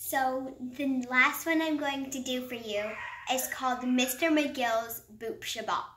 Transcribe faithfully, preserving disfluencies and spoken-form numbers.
So the last one I'm going to do for you is called Mister McGill's Boop Shabbat.